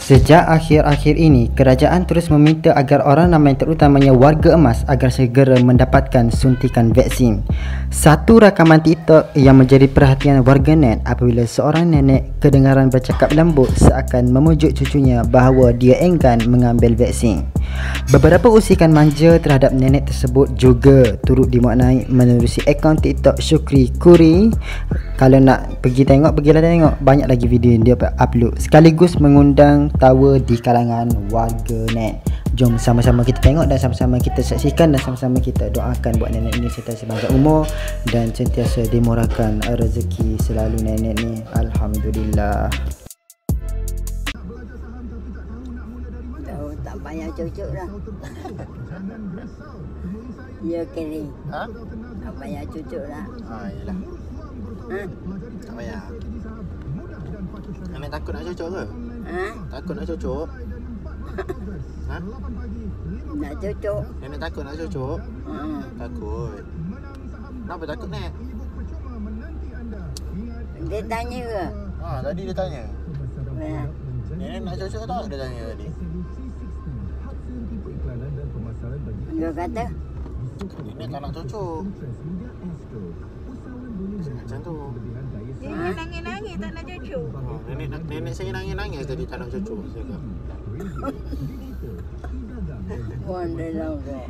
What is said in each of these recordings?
Sejak akhir-akhir ini, kerajaan terus meminta agar orang ramai terutamanya warga emas agar segera mendapatkan suntikan vaksin. Satu rakaman TikTok yang menjadi perhatian warganet apabila seorang nenek kedengaran bercakap lembut seakan memujuk cucunya bahawa dia enggan mengambil vaksin. Beberapa usikan manja terhadap nenek tersebut juga turut dimaknai menerusi akaun TikTok Syukri Kuri. Kalau nak pergi tengok, pergilah tengok. Banyak lagi video yang dia upload, sekaligus mengundang tawa di kalangan warga net. Jom sama-sama kita tengok dan sama-sama kita saksikan dan sama-sama kita doakan buat nenek ini sentiasa panjang umur dan sentiasa dimurahkan rezeki selalu nenek ni. Alhamdulillah. Tak payah cucuk dah. Ya kering. Ha? Tak payah cucuk dah. Yelah. Tak payah. Nenek takut nak cucuk ke? Takut nak cucuk? Ha? Nak cucuk. Nenek takut nak cucuk? Takut. Kenapa takut, Nek? Dia tanya ke? Tadi dia tanya. Ya. Nenek nak cucuk tak? Dia tanya tadi. Dia kata Nenek tak nak cucuk. Macam tu. Dia nangis-nangis tak nak cucuk. Nenek saya nangis-nangis tadi tak nak cucuk. Saya kata. wonder lah kau.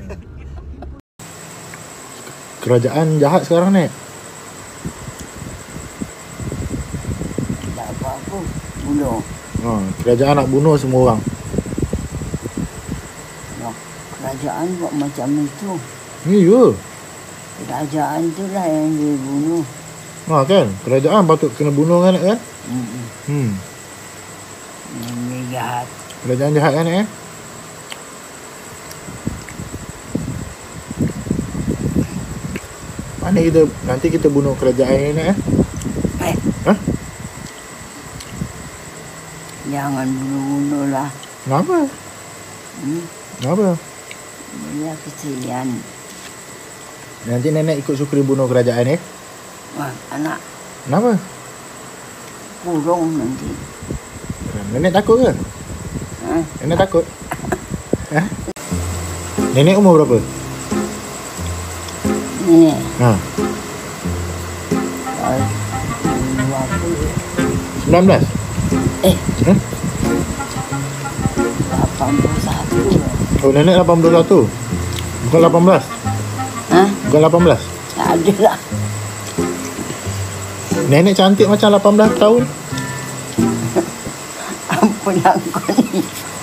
Kerajaan jahat sekarang, Nek. Tak apa-apa. Bunuh. Kerajaan nak bunuh semua orang. Kerajaan buat macam itu. Ya. Kerajaan tu lah yang dia bunuh. Kan? Kerajaan patut kena bunuh kan, Nek, kan? Yang dia jahat. Kerajaan jahat kan, Nek? Mana nanti kita bunuh kerajaan ni, Nek? Ha? Jangan bunuh-bunuh lah. Kenapa? Kenapa? Dia kesian. Nanti nenek ikut Syukri bunuh kerajaan ni. Anak Kenapa? kurung nanti. Nenek takut ke? Nenek takut? Nenek umur berapa? Ni. 19? 81. Oh, nenek 81. Bukan 18. Bukan 18. Tak ada lah. Nenek cantik macam 18 tahun. Apa yang kau ni?